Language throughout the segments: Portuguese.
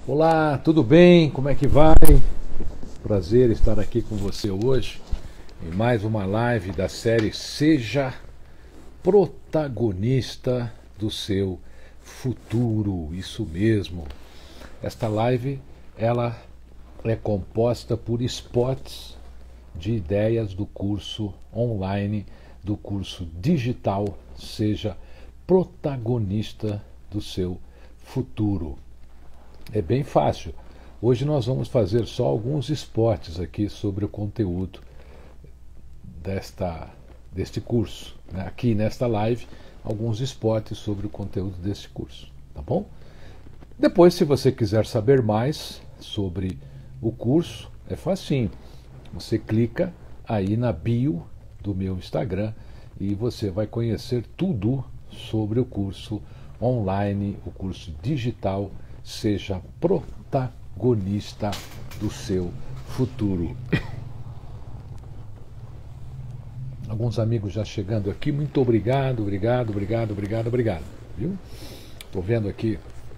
Olá, tudo bem? Como é que vai? Prazer estar aqui com você hoje em mais uma live da série Seja Protagonista do Seu Futuro. Isso mesmo. Esta live ela é composta por spots de ideias do curso online, do curso digital Seja Protagonista do Seu Futuro. É bem fácil. Hoje nós vamos fazer só alguns spots aqui sobre o conteúdo deste curso. Né? Aqui nesta live, alguns spots sobre o conteúdo deste curso. Tá bom? Depois, se você quiser saber mais sobre o curso, é facinho. Você clica aí na bio do meu Instagram e você vai conhecer tudo sobre o curso online, o curso digital. Seja protagonista do seu futuro. Alguns amigos já chegando aqui. Muito obrigado. Viu? Estou vendo aqui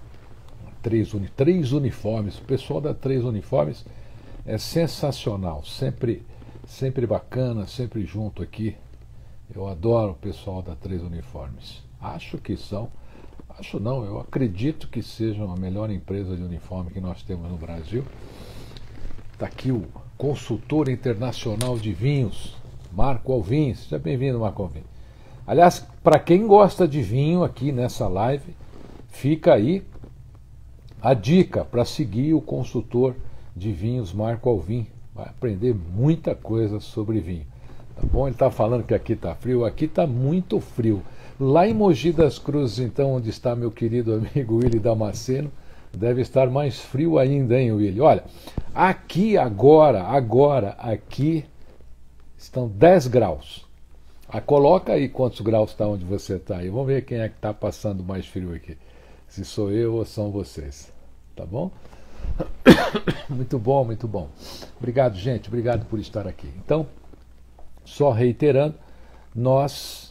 três uniformes. O pessoal da Três Uniformes é sensacional. Sempre bacana, sempre junto aqui. Eu adoro o pessoal da Três Uniformes. Acho não, eu acredito que seja a melhor empresa de uniforme que nós temos no Brasil. Está aqui o consultor internacional de vinhos, Marco Alvim. Seja bem-vindo, Marco Alvim. Aliás, para quem gosta de vinho aqui nessa live, fica aí a dica para seguir o consultor de vinhos Marco Alvim. Vai aprender muita coisa sobre vinho. Tá bom? Ele está falando que aqui está frio. Aqui está muito frio. Lá em Mogi das Cruzes, então, onde está meu querido amigo Willy Damasceno, deve estar mais frio ainda, hein, Willy? Olha, aqui aqui estão 10 graus. Coloca aí quantos graus está onde você está aí. Vamos ver quem é que está passando mais frio aqui. Se sou eu ou são vocês. Tá bom? Muito bom, muito bom. Obrigado, gente. Obrigado por estar aqui. Então, só reiterando, nós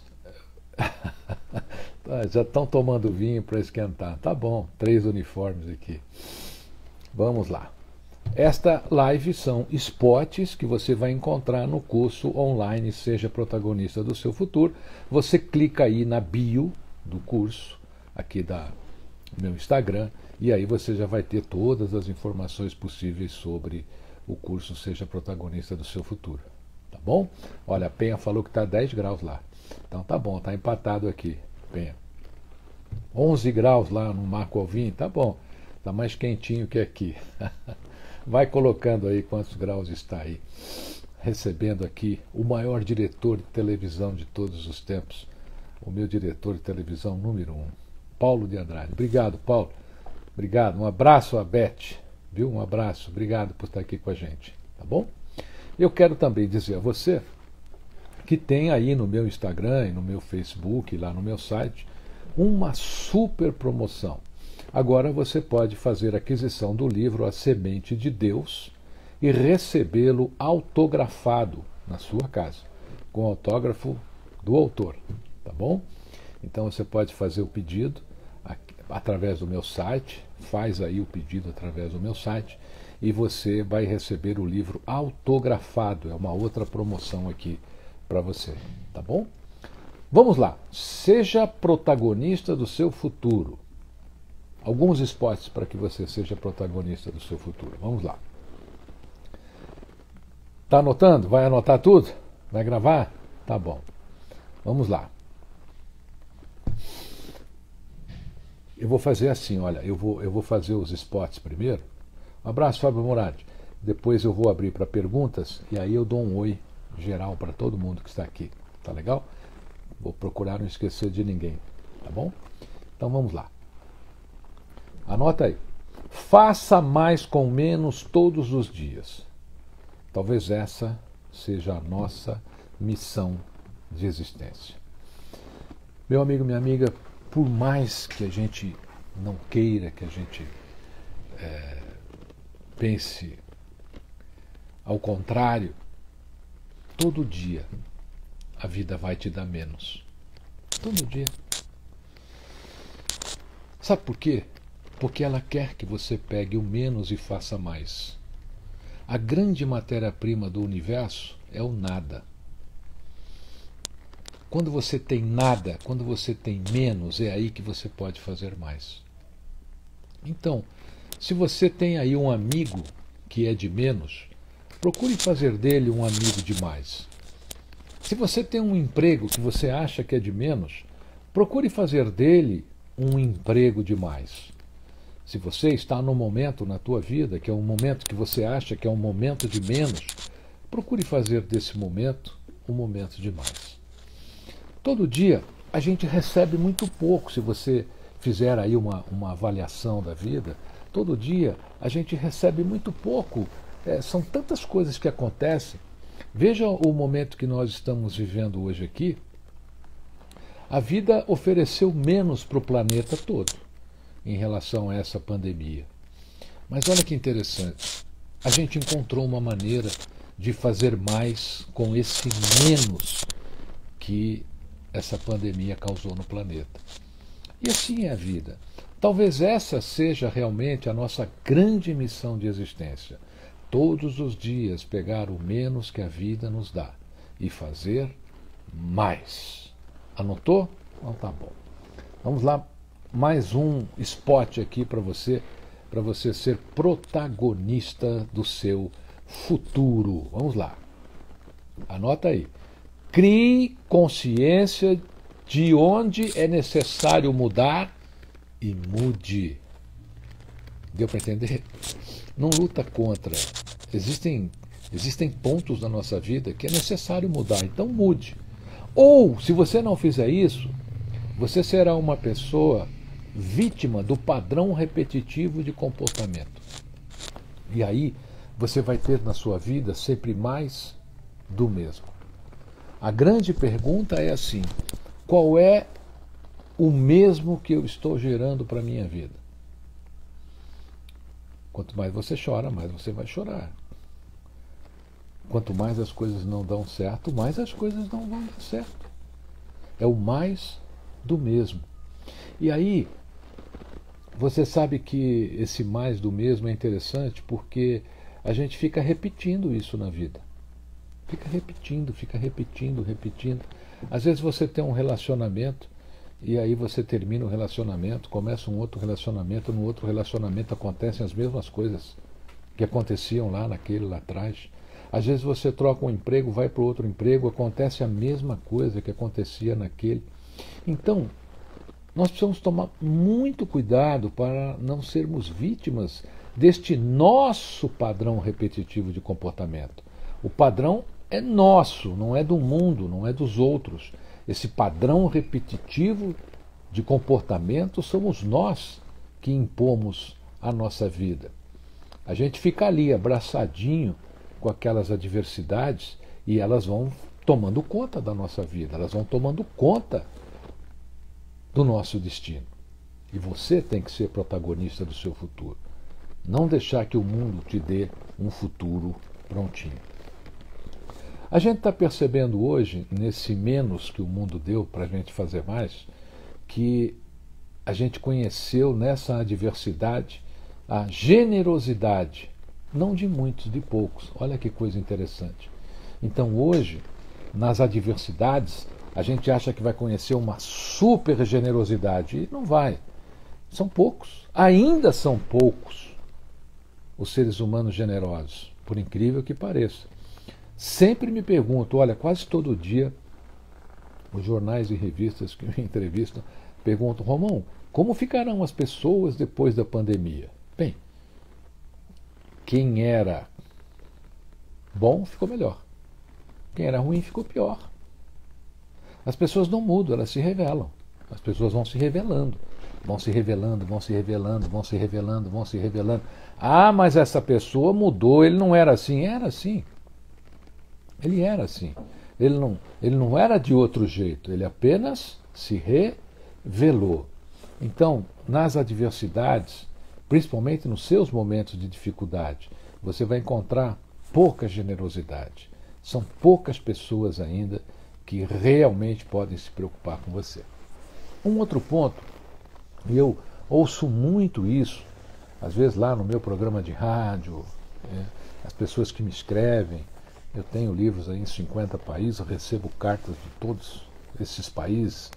já estão tomando vinho para esquentar. Tá bom, 3 uniformes aqui. Vamos lá. Esta live são spots que você vai encontrar no curso online Seja Protagonista do Seu Futuro. Você clica aí na bio do curso, aqui do meu Instagram, e aí você já vai ter todas as informações possíveis sobre o curso Seja Protagonista do Seu Futuro. Tá bom? Olha, a Penha falou que está 10 graus lá. Então tá bom, tá empatado aqui, Penha. 11 graus lá no Marco Alvim, tá bom. Tá mais quentinho que aqui. Vai colocando aí quantos graus está aí. Recebendo aqui o maior diretor de televisão de todos os tempos. O meu diretor de televisão número 1, Paulo de Andrade. Obrigado, Paulo. Obrigado. Um abraço a Beth. Viu? Um abraço. Obrigado por estar aqui com a gente. Tá bom? Eu quero também dizer a você que tem aí no meu Instagram e no meu Facebook, lá no meu site, uma super promoção. Agora você pode fazer aquisição do livro A Semente de Deus e recebê-lo autografado na sua casa, com o autógrafo do autor, tá bom? Então você pode fazer o pedido através do meu site, faz aí o pedido através do meu site e você vai receber o livro autografado. É uma outra promoção aqui para você, tá bom? Vamos lá. Seja protagonista do seu futuro. Alguns spots para que você seja protagonista do seu futuro. Vamos lá. Tá anotando? Vai anotar tudo? Vai gravar? Tá bom. Vamos lá. Eu vou fazer assim, olha, eu vou fazer os spots primeiro. Um abraço, Fábio Moradi. Depois eu vou abrir para perguntas e aí eu dou um oi geral para todo mundo que está aqui. Tá legal? Vou procurar não esquecer de ninguém. Tá bom? Então vamos lá. Anota aí. Faça mais com menos todos os dias. Talvez essa seja a nossa missão de existência. Meu amigo, minha amiga, por mais que a gente não queira, que a gente pense ao contrário, todo dia a vida vai te dar menos. Todo dia. Sabe por quê? porque ela quer que você pegue o menos e faça mais. A grande matéria-prima do universo é o nada. Quando você tem nada, quando você tem menos, é aí que você pode fazer mais. Então, se você tem aí um amigo que é de menos, procure fazer dele um amigo de mais. Se você tem um emprego que você acha que é de menos, procure fazer dele um emprego de mais. Se você está num momento na tua vida que é um momento que você acha que é um momento de menos, procure fazer desse momento um momento de mais. Todo dia a gente recebe muito pouco. Se você fizer aí uma avaliação da vida, todo dia a gente recebe muito pouco. São tantas coisas que acontecem. Veja o momento que nós estamos vivendo hoje aqui. A vida ofereceu menos para o planeta todo em relação a essa pandemia. Mas olha que interessante. A gente encontrou uma maneira de fazer mais com esse menos que essa pandemia causou no planeta. E assim é a vida. Talvez essa seja realmente a nossa grande missão de existência. Todos os dias pegar o menos que a vida nos dá e fazer mais. Anotou? Então tá bom. Vamos lá, mais um spot aqui para você ser protagonista do seu futuro. Vamos lá. Anota aí. Crie consciência de onde é necessário mudar e mude. Deu para entender? Não luta contra. Existem pontos na nossa vida que é necessário mudar, então mude. Ou, se você não fizer isso, você será uma pessoa vítima do padrão repetitivo de comportamento. E aí você vai ter na sua vida sempre mais do mesmo. A grande pergunta é assim: qual é o mesmo que eu estou gerando para a minha vida? Quanto mais você chora, mais você vai chorar. Quanto mais as coisas não dão certo, mais as coisas não vão dar certo. É o mais do mesmo. E aí, você sabe que esse mais do mesmo é interessante porque a gente fica repetindo isso na vida. Fica repetindo, repetindo. Às vezes você tem um relacionamento e aí você termina o relacionamento, começa um outro relacionamento, no outro relacionamento acontecem as mesmas coisas que aconteciam lá atrás. Às vezes você troca um emprego, vai para outro emprego, acontece a mesma coisa que acontecia naquele. Então, nós precisamos tomar muito cuidado para não sermos vítimas deste nosso padrão repetitivo de comportamento. O padrão é nosso, não é do mundo, não é dos outros. Esse padrão repetitivo de comportamento somos nós que impomos à nossa vida. A gente fica ali abraçadinho com aquelas adversidades e elas vão tomando conta da nossa vida, elas vão tomando conta do nosso destino. E você tem que ser protagonista do seu futuro. Não deixar que o mundo te dê um futuro prontinho. A gente está percebendo hoje, nesse menos que o mundo deu para a gente fazer mais, que a gente conheceu nessa adversidade a generosidade, não de muitos, de poucos. Olha que coisa interessante. Então hoje, nas adversidades, a gente acha que vai conhecer uma super generosidade e não vai. São poucos, ainda são poucos os seres humanos generosos, por incrível que pareça. Sempre me pergunto, olha, quase todo dia, os jornais e revistas que me entrevistam perguntam: Romão, como ficarão as pessoas depois da pandemia? Bem, quem era bom ficou melhor. Quem era ruim ficou pior. As pessoas não mudam, elas se revelam. As pessoas vão se revelando. Vão se revelando, vão se revelando, vão se revelando, vão se revelando. Ah, mas essa pessoa mudou, ele não era assim. Era assim. Ele era assim. Ele não era de outro jeito, ele apenas se revelou. Então, nas adversidades, principalmente nos seus momentos de dificuldade, você vai encontrar pouca generosidade. São poucas pessoas ainda que realmente podem se preocupar com você. Um outro ponto, e eu ouço muito isso, às vezes lá no meu programa de rádio, as pessoas que me escrevem, eu tenho livros aí em 50 países, eu recebo cartas de todos esses países,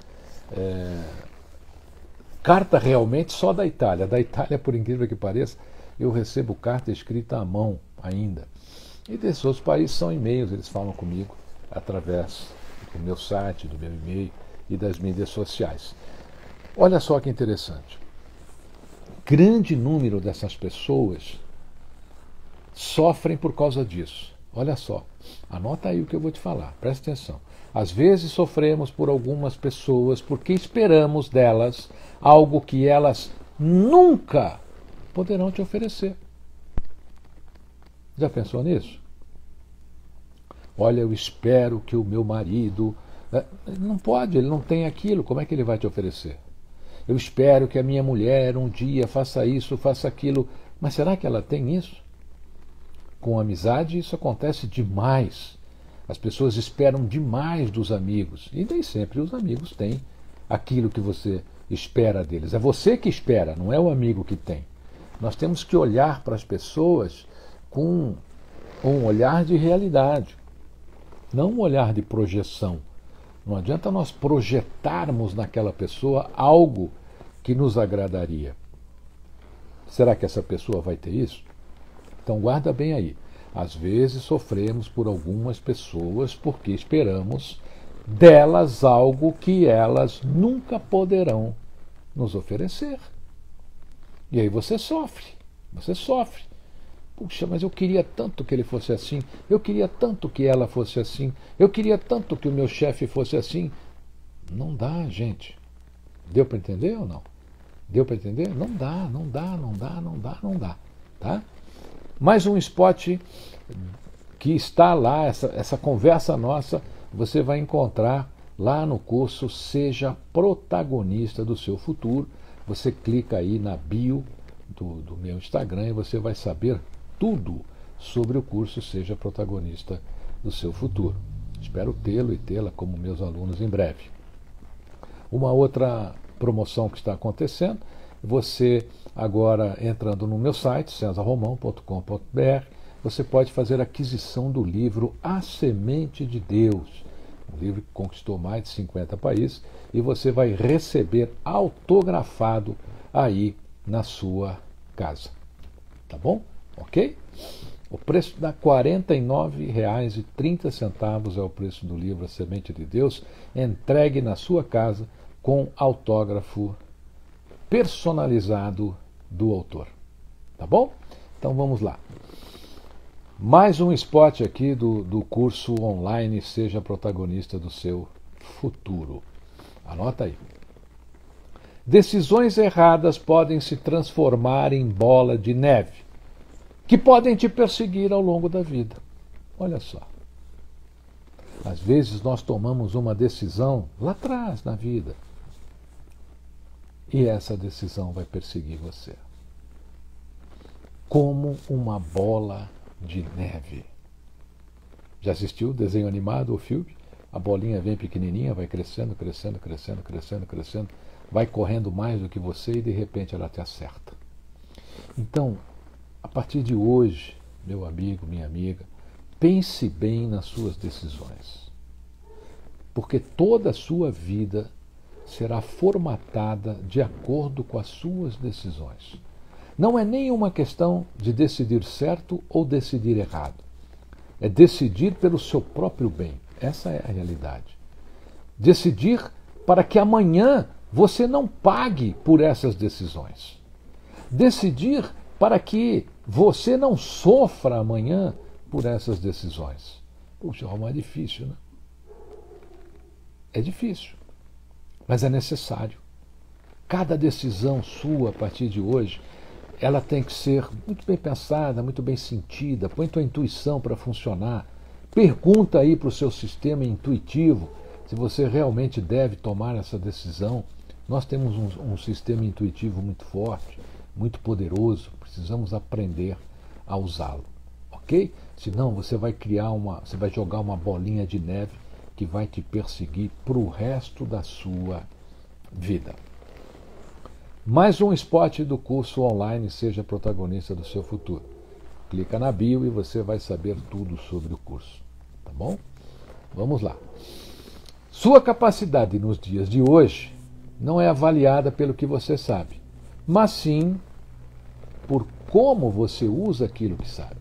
carta realmente só da Itália. Da Itália, por incrível que pareça, eu recebo carta escrita à mão ainda. E desses outros países são e-mails, eles falam comigo através do meu site, do meu e-mail e das mídias sociais. Olha só que interessante. Grande número dessas pessoas sofrem por causa disso. Olha só, anota aí o que eu vou te falar, presta atenção. Às vezes sofremos por algumas pessoas porque esperamos delas algo que elas nunca poderão te oferecer. Já pensou nisso? Olha, eu espero que o meu marido... Não pode, ele não tem aquilo, como é que ele vai te oferecer? Eu espero que a minha mulher um dia faça isso, faça aquilo. Mas será que ela tem isso? Com amizade isso acontece demais. As pessoas esperam demais dos amigos. E nem sempre os amigos têm aquilo que você espera deles. É você que espera, não é o amigo que tem. Nós temos que olhar para as pessoas com um olhar de realidade, não um olhar de projeção. Não adianta nós projetarmos naquela pessoa algo que nos agradaria. Será que essa pessoa vai ter isso? Então guarda bem aí. Às vezes sofremos por algumas pessoas porque esperamos delas algo que elas nunca poderão nos oferecer. E aí você sofre. Puxa, mas eu queria tanto que ele fosse assim, eu queria tanto que ela fosse assim, eu queria tanto que o meu chefe fosse assim. Não dá, gente. Deu para entender ou não? Deu para entender? Não dá. Tá? Mais um spot que está lá, essa conversa nossa, você vai encontrar lá no curso Seja Protagonista do Seu Futuro. Você clica aí na bio do meu Instagram e você vai saber tudo sobre o curso Seja Protagonista do Seu Futuro. Espero tê-lo e tê-la como meus alunos em breve. Uma outra promoção que está acontecendo, você agora entrando no meu site, cesarromão.com.br, você pode fazer aquisição do livro A Semente de Deus, um livro que conquistou mais de 50 países, e você vai receber autografado aí na sua casa. Tá bom? Ok? O preço dá R$ 49,30 é o preço do livro A Semente de Deus, entregue na sua casa com autógrafo personalizado do autor. Tá bom? Então vamos lá. Mais um spot aqui do curso online Seja Protagonista do Seu Futuro. Anota aí. Decisões erradas podem se transformar em bola de neve, que podem te perseguir ao longo da vida. Olha só. Às vezes nós tomamos uma decisão lá atrás na vida, e essa decisão vai perseguir você. Como uma bola de neve. Já assistiu o desenho animado, o filme? A bolinha vem pequenininha, vai crescendo, vai correndo mais do que você e de repente ela te acerta. Então, a partir de hoje, meu amigo, minha amiga, pense bem nas suas decisões. Porque toda a sua vida será formatada de acordo com as suas decisões. Não é nem uma questão de decidir certo ou decidir errado. É decidir pelo seu próprio bem. Essa é a realidade. Decidir para que amanhã você não pague por essas decisões. Decidir para que você não sofra amanhã por essas decisões. Puxa, Romão, é difícil, né? É difícil, mas é necessário. Cada decisão sua a partir de hoje, ela tem que ser muito bem pensada, muito bem sentida. Põe tua intuição para funcionar. Pergunta aí para o seu sistema intuitivo se você realmente deve tomar essa decisão. Nós temos um sistema intuitivo muito forte, muito poderoso. Precisamos aprender a usá-lo, ok? Senão você vai você vai jogar uma bolinha de neve que vai te perseguir para o resto da sua vida. Mais um spot do curso online Seja Protagonista do Seu Futuro. Clica na bio e você vai saber tudo sobre o curso. Tá bom? Vamos lá. Sua capacidade nos dias de hoje não é avaliada pelo que você sabe, mas sim por como você usa aquilo que sabe.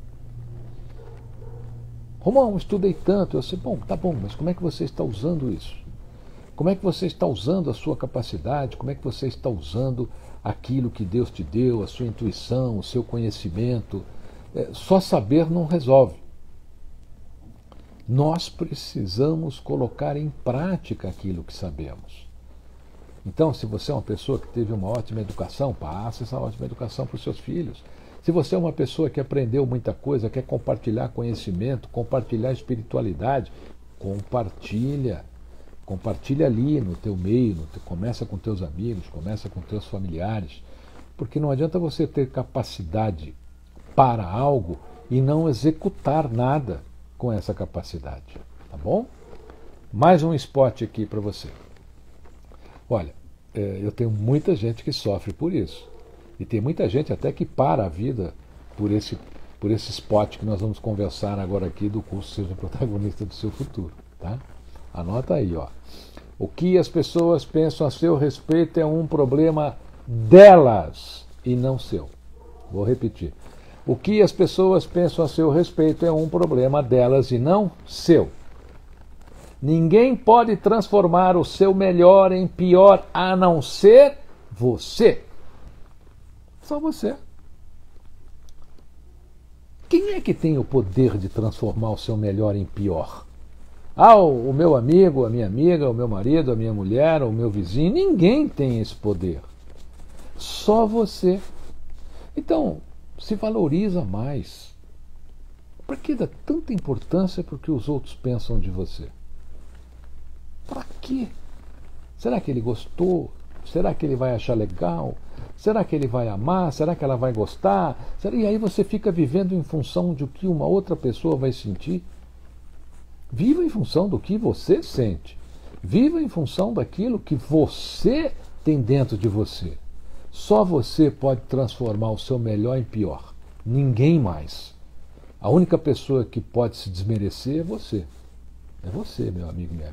Romão, estudei tanto. Eu sei, bom, tá bom, mas como é que você está usando isso? Como é que você está usando a sua capacidade? Como é que você está usando aquilo que Deus te deu, a sua intuição, o seu conhecimento? Só saber não resolve. Nós precisamos colocar em prática aquilo que sabemos. Então, se você é uma pessoa que teve uma ótima educação, passe essa ótima educação para os seus filhos. Se você é uma pessoa que aprendeu muita coisa, quer compartilhar conhecimento, compartilhar espiritualidade, compartilha. Compartilha ali no teu meio, começa com teus amigos, começa com teus familiares, porque não adianta você ter capacidade para algo e não executar nada com essa capacidade, tá bom? Mais um spot aqui para você. Olha, eu tenho muita gente que sofre por isso, e tem muita gente até que para a vida por esse spot que nós vamos conversar agora aqui do curso Seja Protagonista do Seu Futuro, tá? Anota aí, ó. O que as pessoas pensam a seu respeito é um problema delas e não seu. Vou repetir. O que as pessoas pensam a seu respeito é um problema delas e não seu. Ninguém pode transformar o seu melhor em pior a não ser você. Só você. Quem é que tem o poder de transformar o seu melhor em pior? O meu amigo, a minha amiga, o meu marido, a minha mulher, o meu vizinho, ninguém tem esse poder. Só você. Então, se valoriza mais. Por que dá tanta importância para o que os outros pensam de você? Para quê? Será que ele gostou? Será que ele vai achar legal? Será que ele vai amar? Será que ela vai gostar? E aí você fica vivendo em função de o que uma outra pessoa vai sentir? Viva em função do que você sente. Viva em função daquilo que você tem dentro de você. Só você pode transformar o seu melhor em pior. Ninguém mais. A única pessoa que pode se desmerecer é você. É você, meu amigo, minha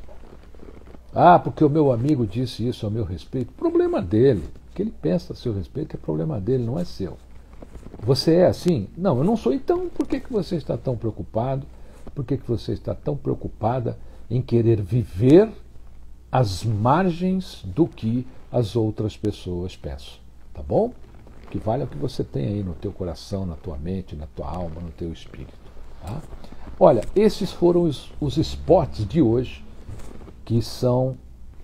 amiga. Porque o meu amigo disse isso a meu respeito. Problema dele. O que ele pensa a seu respeito é problema dele, não é seu. Você é assim? Não, eu não sou. Então, por que você está tão preocupado? Por que você está tão preocupada em querer viver às margens do que as outras pessoas pensam? Tá bom? O que vale é o que você tem aí no teu coração, na tua mente, na tua alma, no teu espírito. Tá? Olha, esses foram os spots de hoje, que são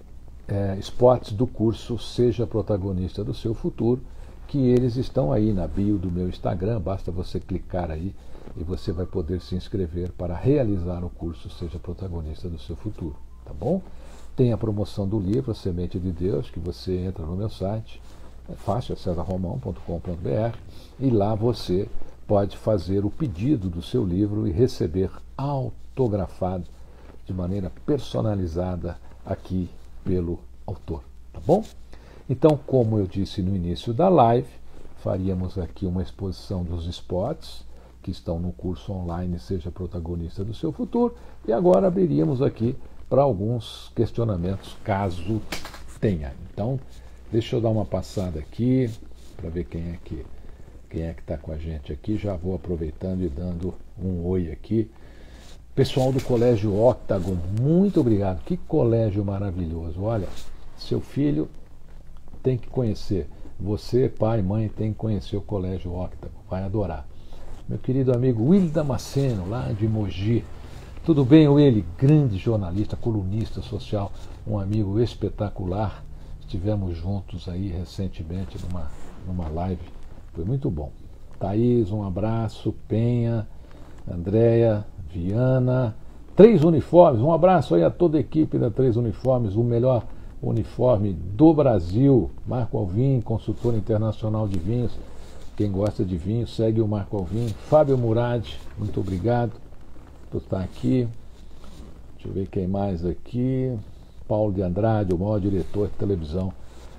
spots do curso Seja Protagonista do Seu Futuro, que eles estão aí na bio do meu Instagram, basta você clicar aí e você vai poder se inscrever para realizar o curso Seja Protagonista do Seu Futuro, tá bom? Tem a promoção do livro A Semente de Deus, que você entra no meu site, é fácil, é cesarromão.com.br, e lá você pode fazer o pedido do seu livro e receber autografado de maneira personalizada aqui pelo autor, tá bom? Então, como eu disse no início da live, faríamos aqui uma exposição dos spots que estão no curso online Seja Protagonista do Seu Futuro, e agora abriríamos aqui para alguns questionamentos, caso tenha. Então, deixa eu dar uma passada aqui para ver quem é que está com a gente aqui. Já vou aproveitando e dando um oi aqui. Pessoal do Colégio Octagon, muito obrigado. Que colégio maravilhoso. Olha, seu filho tem que conhecer. Você, pai, mãe, tem que conhecer o Colégio Octagon. Vai adorar. Meu querido amigo Willy Damasceno, lá de Mogi. Tudo bem, Willy? Grande jornalista, colunista social, um amigo espetacular. Estivemos juntos aí recentemente numa live. Foi muito bom. Thaís, um abraço. Penha, Andréia, Viana. 3 Uniformes, um abraço aí a toda a equipe da 3 Uniformes, o melhor uniforme do Brasil. Marco Alvim, consultor internacional de vinhos. Quem gosta de vinho, segue o Marco Alvim. Fábio Murad, muito obrigado por estar aqui. Deixa eu ver quem mais aqui. Paulo de Andrade, o maior diretor de televisão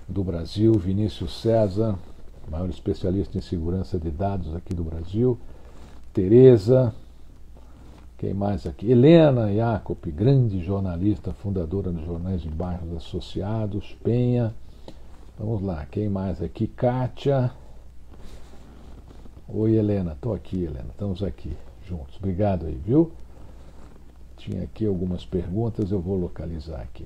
do Brasil, Vinícius César, maior especialista em segurança de dados aqui do Brasil, Tereza, quem mais aqui? Helena Jacob, grande jornalista, fundadora dos Jornais de Bairros Associados, Penha, vamos lá, quem mais aqui? Kátia, oi Helena, estou aqui Helena, estamos aqui juntos, obrigado aí, viu? Tinha aqui algumas perguntas, eu vou localizar aqui.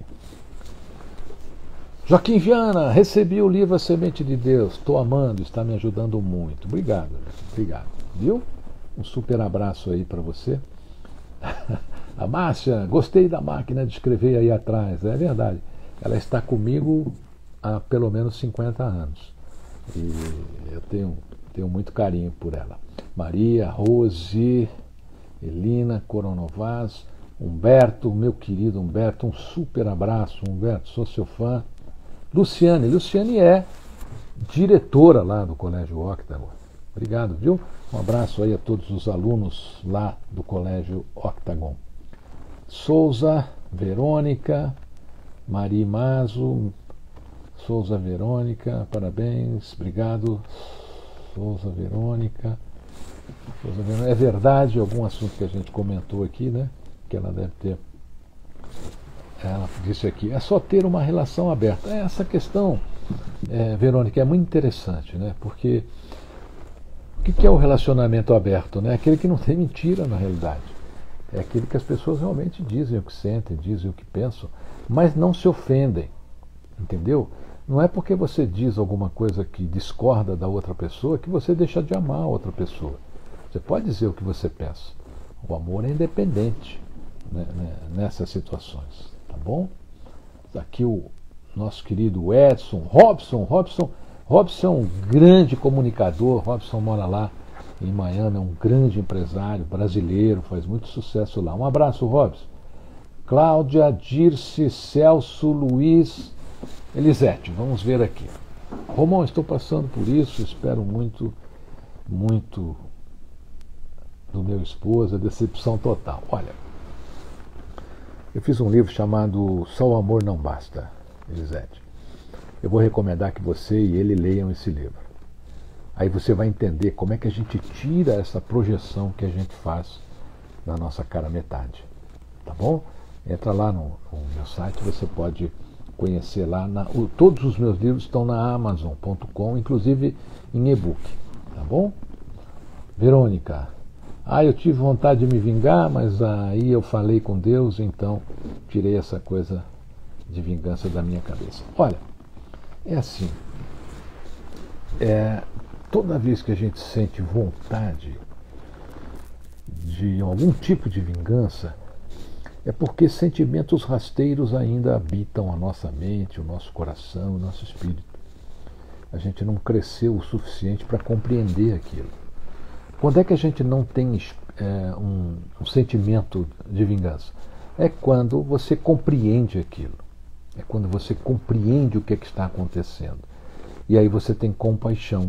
Joaquim Viana, recebi o livro A Semente de Deus, estou amando, está me ajudando muito. Obrigado, obrigado. Viu? Um super abraço aí para você. A Márcia, gostei da máquina de escrever aí atrás. É verdade, ela está comigo há pelo menos 50 anos. E eu tenho muito carinho por ela. Maria, Rose, Elina, Coronovaz, Humberto, meu querido Humberto, um super abraço, Humberto, sou seu fã. Luciane é diretora lá do Colégio Octagon. Obrigado, viu? Um abraço aí a todos os alunos lá do Colégio Octagon. Souza, Verônica, Mari Mazo, Souza Verônica, parabéns, obrigado. Souza Verônica. É verdade, algum assunto que a gente comentou aqui, né? Que ela deve ter. Ela disse aqui, é só ter uma relação aberta. Essa questão, Verônica, é muito interessante, né? Porque o que é o relacionamento aberto? Né? Aquele que não tem mentira na realidade. É aquele que as pessoas realmente dizem o que sentem, dizem o que pensam, mas não se ofendem. Entendeu? Não é porque você diz alguma coisa que discorda da outra pessoa que você deixa de amar a outra pessoa. Você pode dizer o que você pensa. O amor é independente, né, nessas situações. Tá bom? Aqui o nosso querido Edson, Robson é um grande comunicador. Robson mora lá em Miami, é um grande empresário brasileiro, faz muito sucesso lá. Um abraço, Robson. Cláudia, Dirce, Celso, Luiz, Elisete, vamos ver aqui. Romão, estou passando por isso, espero muito do meu esposo, decepção total. Olha, eu fiz um livro chamado Só o Amor Não Basta, Elisete. Eu vou recomendar que você e ele leiam esse livro. Aí você vai entender como é que a gente tira essa projeção que a gente faz na nossa cara metade. Tá bom? Entra lá no meu site, você pode conhecer lá. Todos os meus livros estão na Amazon.com, inclusive em e-book. Tá bom? Verônica. Eu tive vontade de me vingar, mas aí eu falei com Deus, então tirei essa coisa de vingança da minha cabeça. Olha, é assim, toda vez que a gente sente vontade de algum tipo de vingança, é porque sentimentos rasteiros ainda habitam a nossa mente, o nosso coração, o nosso espírito. A gente não cresceu o suficiente para compreender aquilo. Quando é que a gente não tem um sentimento de vingança? É quando você compreende aquilo. É quando você compreende o que está acontecendo. E aí você tem compaixão.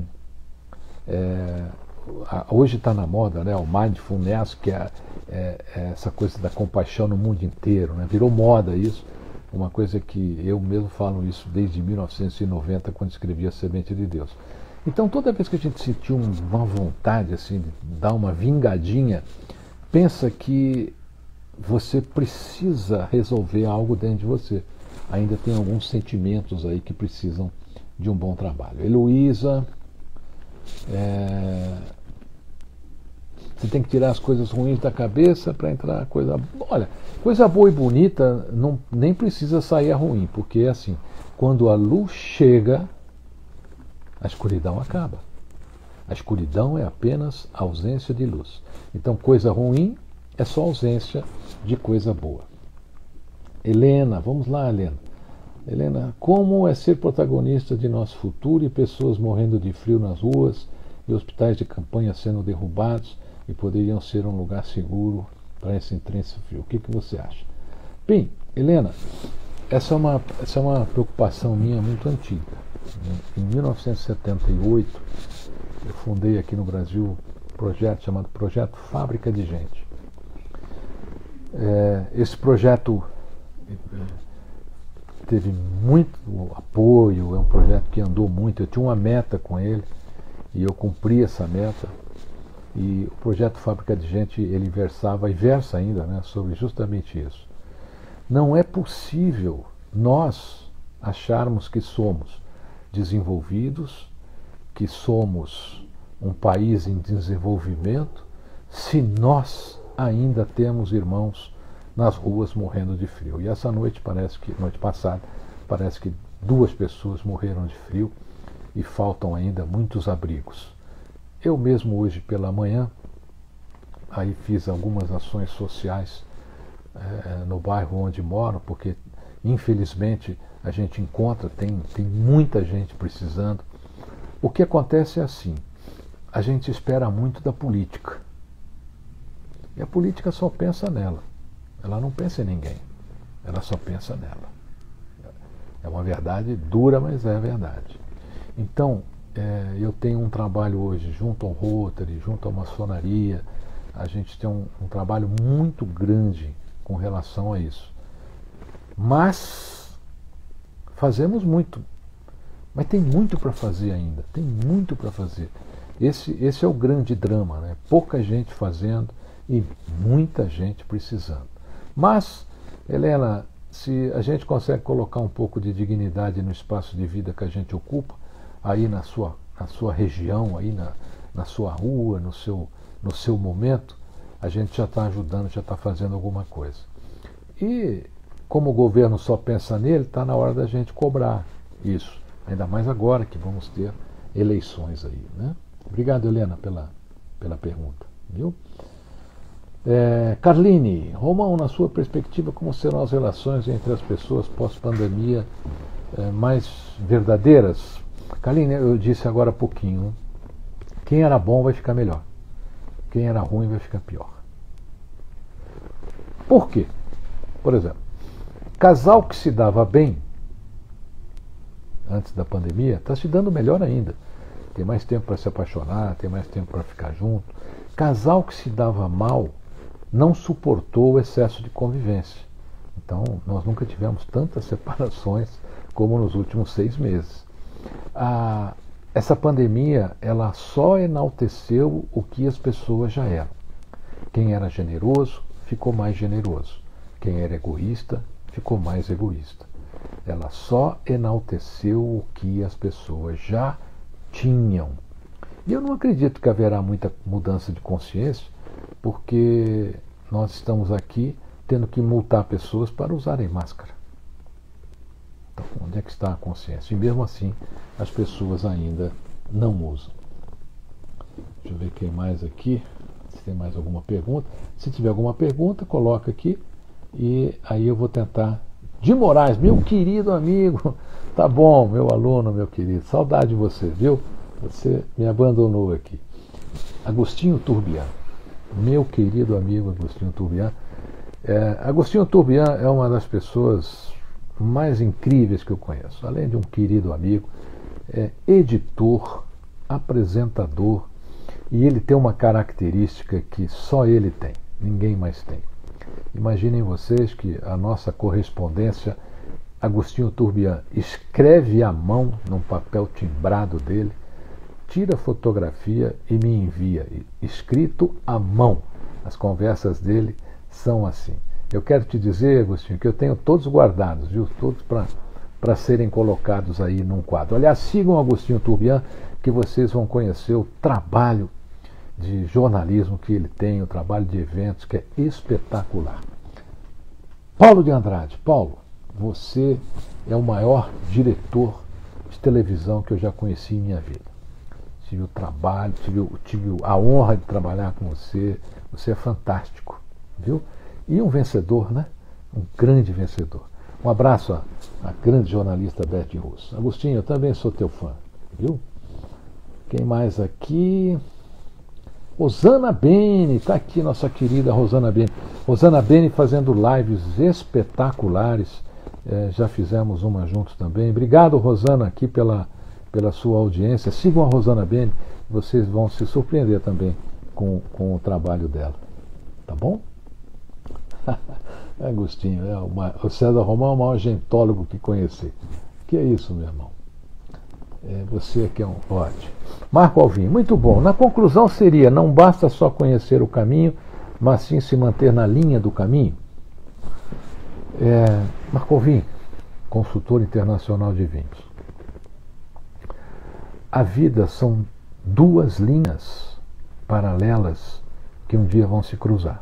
Hoje está na moda, né, o mindfulness, que é essa coisa da compaixão no mundo inteiro. Né? Virou moda isso. Uma coisa que eu mesmo falo isso desde 1990, quando escrevi A Semente de Deus. Então, toda vez que a gente sentiu uma vontade assim, de dar uma vingadinha, pensa que você precisa resolver algo dentro de você. Ainda tem alguns sentimentos aí que precisam de um bom trabalho. Heloísa, você tem que tirar as coisas ruins da cabeça para entrar a coisa... Olha, coisa boa e bonita nem precisa sair ruim, porque é assim, quando a luz chega, a escuridão acaba. A escuridão é apenas ausência de luz. Então, coisa ruim é só ausência de coisa boa. Helena, vamos lá, Helena. Helena, como é ser protagonista de nosso futuro e pessoas morrendo de frio nas ruas e hospitais de campanha sendo derrubados e poderiam ser um lugar seguro para esse intenso frio? O que você acha? Bem, Helena, essa é uma preocupação minha muito antiga. Em 1978, eu fundei aqui no Brasil um projeto chamado Projeto Fábrica de Gente. Esse projeto teve muito apoio, é um projeto que andou muito. Eu tinha uma meta com ele e eu cumpri essa meta. E o projeto Fábrica de Gente, ele versava, e versa ainda, né, sobre justamente isso. Não é possível nós acharmos que somos desenvolvidos, que somos um país em desenvolvimento, se nós ainda temos irmãos nas ruas morrendo de frio. E essa noite noite passada, parece que 2 pessoas morreram de frio e faltam ainda muitos abrigos. Eu mesmo hoje pela manhã, aí fiz algumas ações sociais no bairro onde moro, porque infelizmente a gente encontra, tem muita gente precisando. O que acontece é assim, a gente espera muito da política. E a política só pensa nela. Ela não pensa em ninguém. Ela só pensa nela. É uma verdade dura, mas é a verdade. Então, eu tenho um trabalho hoje junto ao Rotary, junto à maçonaria. A gente tem um trabalho muito grande com relação a isso. Mas fazemos muito. Mas tem muito para fazer ainda. Tem muito para fazer. Esse é o grande drama, né? Pouca gente fazendo e muita gente precisando. Mas, Helena, se a gente consegue colocar um pouco de dignidade no espaço de vida que a gente ocupa, aí na sua região, aí na sua rua, no seu momento, a gente já está ajudando, já está fazendo alguma coisa. E como o governo só pensa nele, está na hora da gente cobrar isso. Ainda mais agora que vamos ter eleições aí, né? Obrigado, Helena, pela pergunta. Viu? Carline, Romão, na sua perspectiva, como serão as relações entre as pessoas pós-pandemia mais verdadeiras? Carline, eu disse agora há pouquinho, quem era bom vai ficar melhor, quem era ruim vai ficar pior. Por quê? Por exemplo, casal que se dava bem antes da pandemia está se dando melhor ainda. Tem mais tempo para se apaixonar, tem mais tempo para ficar junto. Casal que se dava mal não suportou o excesso de convivência. Então, nós nunca tivemos tantas separações como nos últimos 6 meses. Essa pandemia, ela só enalteceu o que as pessoas já eram. Quem era generoso, ficou mais generoso. Quem era egoísta, ficou mais egoísta. Ela só enalteceu o que as pessoas já tinham. E eu não acredito que haverá muita mudança de consciência, porque nós estamos aqui tendo que multar pessoas para usarem máscara. Então, onde é que está a consciência? E mesmo assim, as pessoas ainda não usam. Deixa eu ver quem mais aqui, se tem mais alguma pergunta. Se tiver alguma pergunta, coloca aqui e aí eu vou tentar. De Moraes, meu querido amigo, tá bom, meu aluno, meu querido, saudade de você, viu? Você me abandonou aqui. Agostinho Turbian, meu querido amigo Agostinho Turbian. Agostinho Turbian é uma das pessoas mais incríveis que eu conheço. Além de um querido amigo, é editor, apresentador, e ele tem uma característica que só ele tem, ninguém mais tem. Imaginem vocês que a nossa correspondência, Agostinho Turbian escreve à mão num papel timbrado dele, tira fotografia e me envia, escrito à mão. As conversas dele são assim. Eu quero te dizer, Agostinho, que eu tenho todos guardados, viu? Todos para serem colocados aí num quadro. Aliás, sigam Agostinho Turbian, que vocês vão conhecer o trabalho de jornalismo que ele tem, o trabalho de eventos, que é espetacular. Paulo de Andrade. Paulo, você é o maior diretor de televisão que eu já conheci em minha vida. Tive o trabalho, tive a honra de trabalhar com você. Você é fantástico, viu? E um vencedor, né? Um grande vencedor. Um abraço à grande jornalista Beth Russo. Agostinho, eu também sou teu fã, viu? Quem mais aqui? Rosana Bene, está aqui nossa querida Rosana Bene. Rosana Bene fazendo lives espetaculares. Já fizemos uma juntos também. Obrigado, Rosana, aqui pela sua audiência. Sigam a Rosana Bene, vocês vão se surpreender também com o trabalho dela. Tá bom? Agostinho, o César Romão é o maior gentólogo que conheci. Que é isso, meu irmão? Você aqui é um ótimo. Marco Alvim, muito bom. Na conclusão seria, não basta só conhecer o caminho, mas sim se manter na linha do caminho? Marco Alvim, consultor internacional de vinhos. A vida são duas linhas paralelas que um dia vão se cruzar.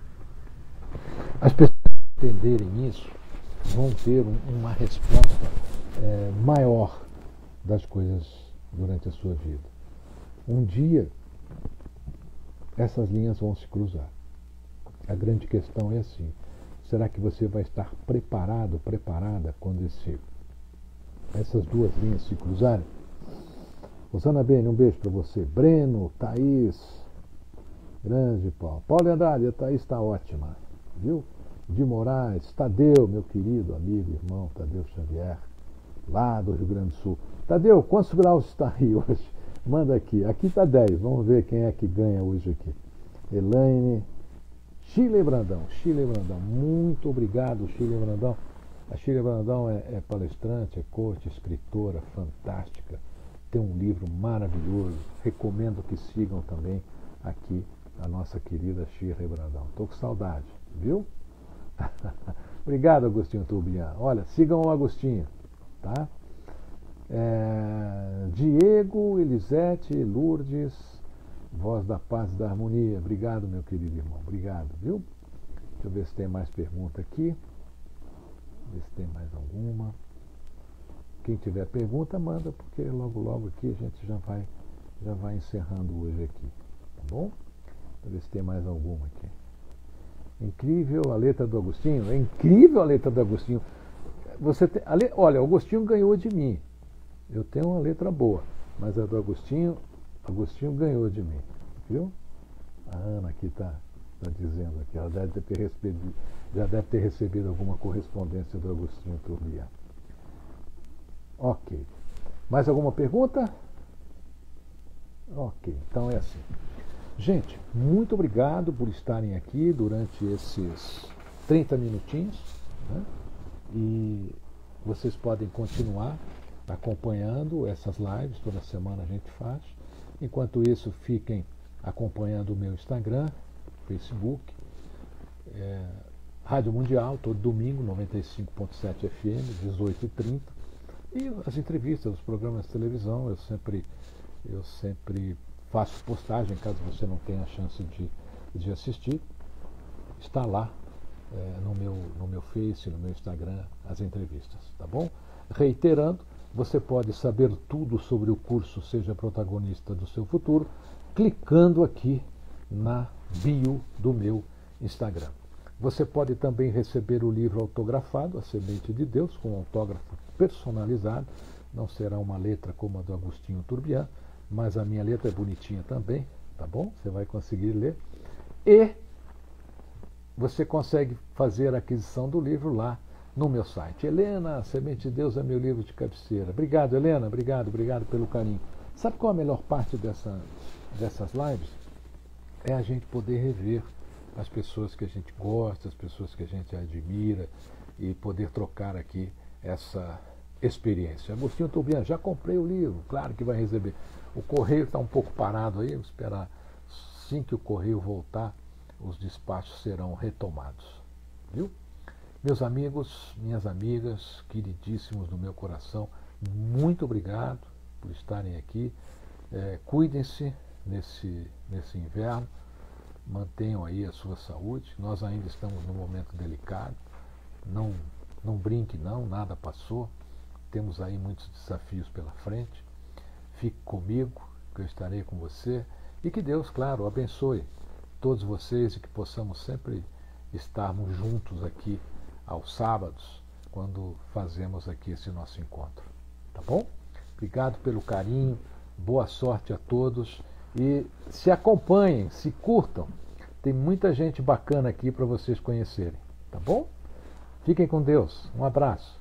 As pessoas que entenderem isso vão ter uma resposta maior das coisas durante a sua vida. Um dia essas linhas vão se cruzar. A grande questão é assim: será que você vai estar preparado, preparada quando essas duas linhas se cruzarem? Rosana Bene, um beijo para você. Breno, Thaís, grande Paulo. Paulo Andrade, a Thaís está ótima, viu? De Moraes, Tadeu, meu querido amigo, irmão, Tadeu Xavier, lá do Rio Grande do Sul. Tadeu, quantos graus está aí hoje? Manda aqui. Aqui está 10, vamos ver quem é que ganha hoje aqui. Elaine, Chile Brandão, muito obrigado, Chile Brandão. A Chile Brandão é palestrante, é coach, escritora fantástica, tem um livro maravilhoso, recomendo que sigam também aqui a nossa querida Chile Brandão. Estou com saudade, viu? Obrigado, Agostinho Turbian. Olha, sigam o Agostinho, tá? Diego, Elisete, Lourdes, Voz da Paz e da Harmonia. Obrigado, meu querido irmão. Obrigado, viu? Deixa eu ver se tem mais pergunta aqui. Ver se tem mais alguma. Quem tiver pergunta, manda, porque logo aqui a gente já vai encerrando hoje aqui. Tá bom? Deixa eu ver se tem mais alguma aqui. Incrível a letra do Agostinho. É incrível a letra do Agostinho. Olha, o Agostinho ganhou de mim. Eu tenho uma letra boa, mas a do Agostinho ganhou de mim, viu? A Ana aqui está dizendo aqui, ela já deve ter recebido alguma correspondência do Agostinho Turbian. Ok. Mais alguma pergunta? Ok, então é assim. Gente, muito obrigado por estarem aqui durante esses 30 minutinhos, né? E vocês podem continuar acompanhando essas lives, toda semana a gente faz. Enquanto isso, fiquem acompanhando o meu Instagram, Facebook, Rádio Mundial, todo domingo, 95.7 FM, 18h30. E as entrevistas, os programas de televisão, eu sempre faço postagem, caso você não tenha a chance de assistir. Está lá no meu Face, no meu Instagram, as entrevistas, tá bom? Reiterando, você pode saber tudo sobre o curso Seja Protagonista do Seu Futuro, clicando aqui na bio do meu Instagram. Você pode também receber o livro autografado, A Semente de Deus, com um autógrafo personalizado. Não será uma letra como a do Agostinho Turbian, mas a minha letra é bonitinha também, tá bom? Você vai conseguir ler. E você consegue fazer a aquisição do livro lá no meu site. Helena, Semente de Deus é meu livro de cabeceira. Obrigado, Helena, obrigado pelo carinho. Sabe qual é a melhor parte dessas lives? É a gente poder rever as pessoas que a gente gosta, as pessoas que a gente admira e poder trocar aqui essa experiência. Agostinho Turbian, já comprei o livro, claro que vai receber. O correio está um pouco parado aí, vou esperar. Assim que o correio voltar, os despachos serão retomados. Viu? Meus amigos, minhas amigas, queridíssimos do meu coração, muito obrigado por estarem aqui. Cuidem-se nesse inverno, mantenham aí a sua saúde. Nós ainda estamos num momento delicado. Não brinque não, nada passou. Temos aí muitos desafios pela frente. Fique comigo, que eu estarei com você. E que Deus, claro, abençoe todos vocês e que possamos sempre estarmos juntos aqui aos sábados, quando fazemos aqui esse nosso encontro. Tá bom? Obrigado pelo carinho, boa sorte a todos e se acompanhem, se curtam. Tem muita gente bacana aqui para vocês conhecerem. Tá bom? Fiquem com Deus. Um abraço.